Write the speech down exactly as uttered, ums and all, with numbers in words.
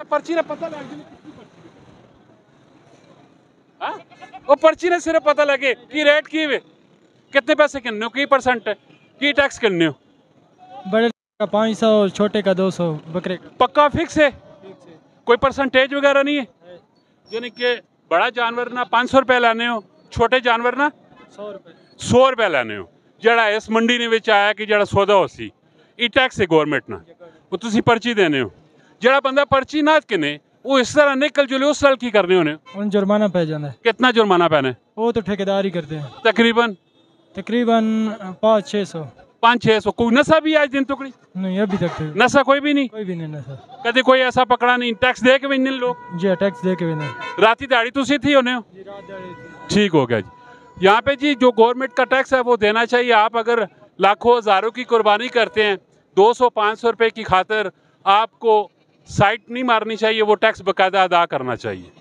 पर्ची ने पता लग जाए हाँ वो पर्ची ने सिर्फ पता लगे कि रेट की वे कितने पैसे किन्ने हो की परसेंट है की टैक्स किन्ने हो बड़े का पाँच सौ छोटे का दो सौ बकरे का पक्का फिक्स है कोई परसेंटेज वगैरह नहीं है यानी कि बड़ा जानवर ना पाँच सौ रुपए लाने हो छोटे जानवर ना सौ रुपए सौ रुपए लाने हो जड़ा इस मंडी ने विच आया कि जड़ा सौदा हो सी ई टैक्स है गवर्नमेंट ना वो तुसी पर्ची देने हो जड़ा बंदा पर्ची ना किने वो इस तरह निकल जुले उस साल की करने होने उन जुर्माना पै जाता है कितना जुर्माना पैने वो तो ठेकेदार ही करते हैं तकरीबन तकरीबन पाँच छः सौ पाँच छः सौ कोई नशा भी आज दिन टुकड़ी नहीं अभी तक तो नशा कोई भी नहीं कोई भी नहीं नशा कभी कोई ऐसा पकड़ा नहीं टैक्स दे के भी नहीं लोग जी टैक्स दे के भी नहीं राती दाड़ी तुसी थी होने हो ठीक हो गया जी यहाँ पे जी जो गवर्नमेंट का टैक्स है वो देना चाहिए आप अगर लाखों हज़ारों की कुर्बानी करते हैं दो सौ पाँच सौ रुपये की खातिर आपको साइट नहीं मारनी चाहिए वो टैक्स बाकायदा अदा करना चाहिए